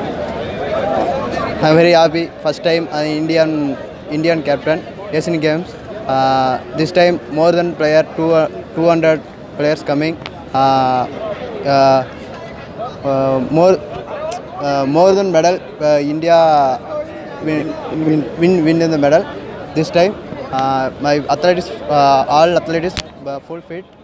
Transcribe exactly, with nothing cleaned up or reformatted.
I'm very happy. First time uh, Indian Indian captain Asian Games. Uh, this time more than player two uh, two hundred players coming. Uh, uh, uh, more uh, more than medal. Uh, India win, win win win in the medal. This time uh, my athletics uh, all athletics uh, full fit.